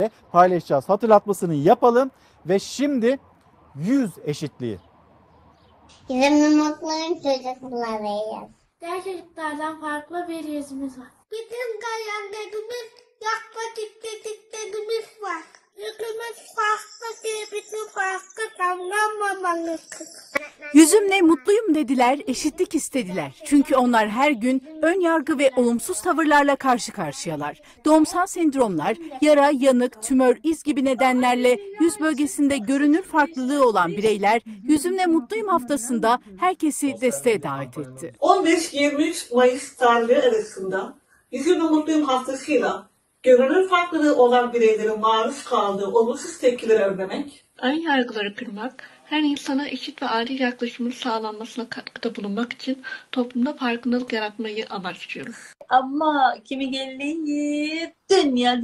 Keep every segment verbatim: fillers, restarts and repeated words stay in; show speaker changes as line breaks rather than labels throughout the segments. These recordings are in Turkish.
paylaşacağız. Hatırlatmasını yapalım ve şimdi yüz eşitliği.
Bizim mutlu'nun çocuklarıyız.
Diğer çocuklardan farklı bir yüzümüz var.
Bizim hayallerimiz, yaklaşık dediklerimiz var. Yüzümüz farklı diye bizim farklı davranmamalıyız.
Yüzümle mutluyum dediler, eşitlik istediler. Çünkü onlar her gün ön yargı ve olumsuz tavırlarla karşı karşıyalar. Doğumsal sendromlar, yara, yanık, tümör, iz gibi nedenlerle yüz bölgesinde görünür farklılığı olan bireyler Yüzümle Mutluyum haftasında herkesi desteğe davet etti.
on beş yirmi üç Mayıs tarihleri arasında Yüzümle Mutluyum haftasıyla görünür farklılığı olan bireylerin maruz kaldığı olumsuz tepkileri önlemek,
Ön yargıları kırmak, her insana eşit ve adil yaklaşımın sağlanmasına katkıda bulunmak için toplumda farkındalık yaratmayı amaçlıyoruz.
Ama kimi geliyor, dünya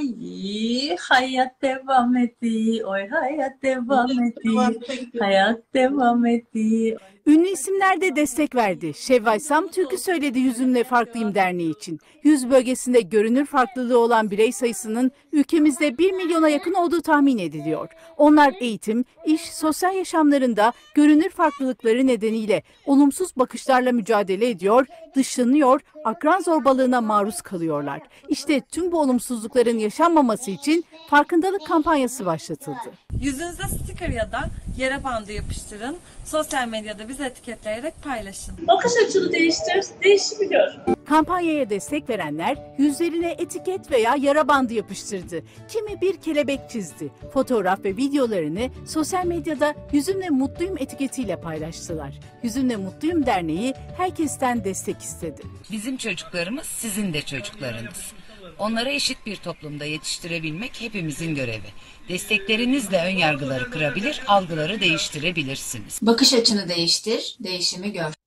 döneyi, hayat devam ediyor, oy hayat devam ediyor, hayat devam ediyor.
Ünlü isimler de destek verdi. Şevval Sam türkü söyledi Yüzümle Farklıyım Derneği için. Yüz bölgesinde görünür farklılığı olan birey sayısının ülkemizde bir milyona yakın olduğu tahmin ediliyor. Onlar eğitim, iş, sosyal yaşamlarında görünür farklılıkları nedeniyle olumsuz bakışlarla mücadele ediyor, dışlanıyor, akran zorbalığına maruz kalıyorlar. İşte tüm bu olumsuzlukların yaşanmaması için farkındalık kampanyası başlatıldı.
Yüzünüze sticker ya da yara bandı yapıştırın. Sosyal medyada bizi etiketleyerek paylaşın.
Bakış açını değiştir, değişimi gör.
Kampanyaya destek verenler yüzlerine etiket veya yara bandı yapıştırdı. Kimi bir kelebek çizdi. Fotoğraf ve videolarını sosyal medyada Yüzümle Mutluyum etiketiyle paylaştılar. Yüzümle Mutluyum Derneği herkesten destek istedi.
Bizim çocuklarımız sizin de çocuklarınız. Onları eşit bir toplumda yetiştirebilmek hepimizin görevi. Desteklerinizle ön yargıları kırabilir, algıları değiştirebilirsiniz.
Bakış açını değiştir, değişimi gör.